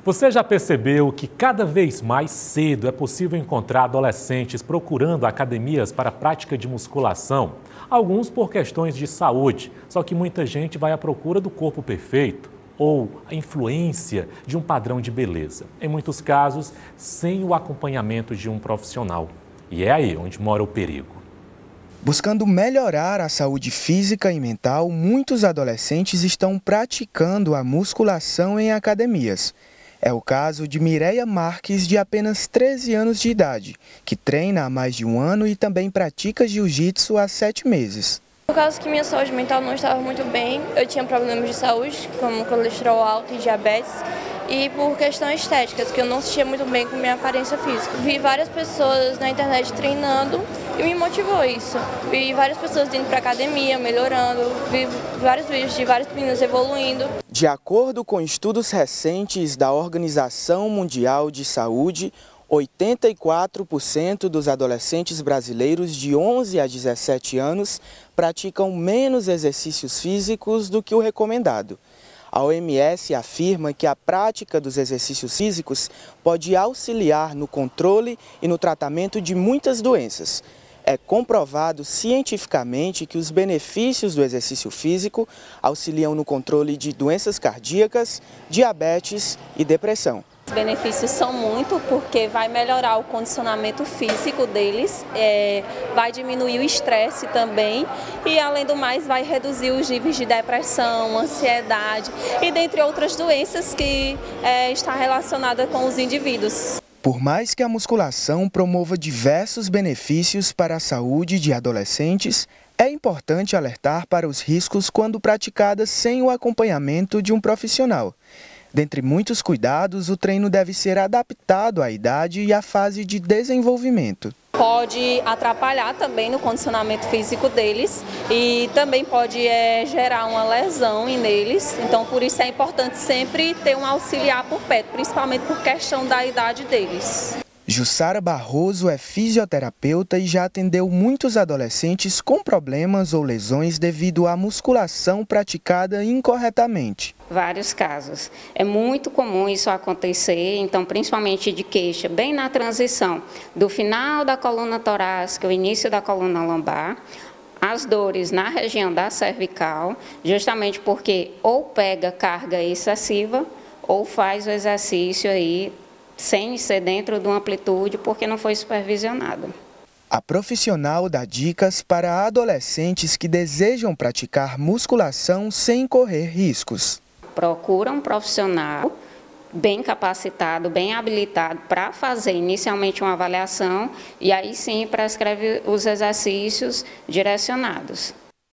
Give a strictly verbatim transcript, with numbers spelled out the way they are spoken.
Você já percebeu que cada vez mais cedo é possível encontrar adolescentes procurando academias para a prática de musculação? Alguns por questões de saúde, só que muita gente vai à procura do corpo perfeito ou a influência de um padrão de beleza. Em muitos casos, sem o acompanhamento de um profissional. E é aí onde mora o perigo. Buscando melhorar a saúde física e mental, muitos adolescentes estão praticando a musculação em academias. É o caso de Mireia Marques, de apenas treze anos de idade, que treina há mais de um ano e também pratica jiu-jitsu há sete meses. Por causa que minha saúde mental não estava muito bem, eu tinha problemas de saúde, como colesterol alto e diabetes, e por questões estéticas, que eu não sentia muito bem com minha aparência física. Vi várias pessoas na internet treinando e me motivou isso. Vi várias pessoas indo para a academia, melhorando, vi vários vídeos de várias meninas evoluindo. De acordo com estudos recentes da Organização Mundial de Saúde, oitenta e quatro por cento dos adolescentes brasileiros de onze a dezessete anos praticam menos exercícios físicos do que o recomendado. A O M S afirma que a prática dos exercícios físicos pode auxiliar no controle e no tratamento de muitas doenças. É comprovado cientificamente que os benefícios do exercício físico auxiliam no controle de doenças cardíacas, diabetes e depressão. Os benefícios são muito porque vai melhorar o condicionamento físico deles, é, vai diminuir o estresse também e, além do mais, vai reduzir os níveis de depressão, ansiedade e dentre outras doenças que é, está relacionada com os indivíduos. Por mais que a musculação promova diversos benefícios para a saúde de adolescentes, é importante alertar para os riscos quando praticada sem o acompanhamento de um profissional. Dentre muitos cuidados, o treino deve ser adaptado à idade e à fase de desenvolvimento. Pode atrapalhar também no condicionamento físico deles e também pode é, gerar uma lesão neles. Então, por isso é importante sempre ter um auxiliar por perto, principalmente por questão da idade deles. Jussara Barroso é fisioterapeuta e já atendeu muitos adolescentes com problemas ou lesões devido à musculação praticada incorretamente. Vários casos. É muito comum isso acontecer, então principalmente de queixa, bem na transição do final da coluna torácica, o início da coluna lombar, as dores na região da cervical, justamente porque ou pega carga excessiva ou faz o exercício aí sem ser dentro de uma amplitude porque não foi supervisionado. A profissional dá dicas para adolescentes que desejam praticar musculação sem correr riscos. Procura um profissional bem capacitado, bem habilitado para fazer inicialmente uma avaliação e aí sim prescreve os exercícios direcionados.